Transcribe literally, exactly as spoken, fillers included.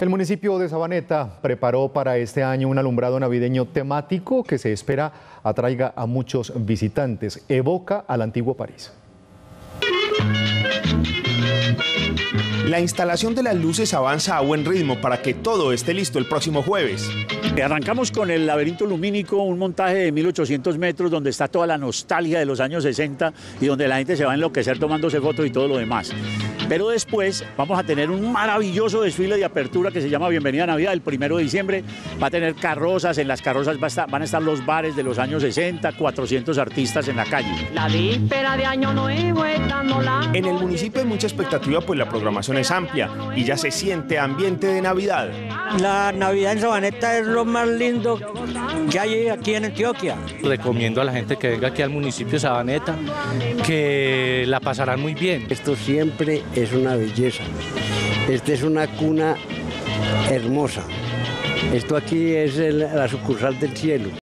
El municipio de Sabaneta preparó para este año un alumbrado navideño temático que se espera atraiga a muchos visitantes. Evoca al antiguo París. La instalación de las luces avanza a buen ritmo para que todo esté listo el próximo jueves. Arrancamos con el laberinto lumínico, un montaje de mil ochocientos metros donde está toda la nostalgia de los años sesenta y donde la gente se va a enloquecer tomándose fotos y todo lo demás. Pero después vamos a tener un maravilloso desfile de apertura que se llama Bienvenida a Navidad, el primero de diciembre. Va a tener carrozas, en las carrozas va a estar, van a estar los bares de los años sesenta, cuatrocientos artistas en la calle. La víspera de Año Nuevo está volando. En el municipio hay mucha expectativa, pues la programación es amplia y ya se siente ambiente de Navidad. La Navidad en Sabaneta es lo más lindo que hay aquí en Antioquia. Recomiendo a la gente que venga aquí al municipio de Sabaneta, que la pasarán muy bien. Esto siempre es una belleza. Esta es una cuna hermosa. Esto aquí es el, la sucursal del cielo.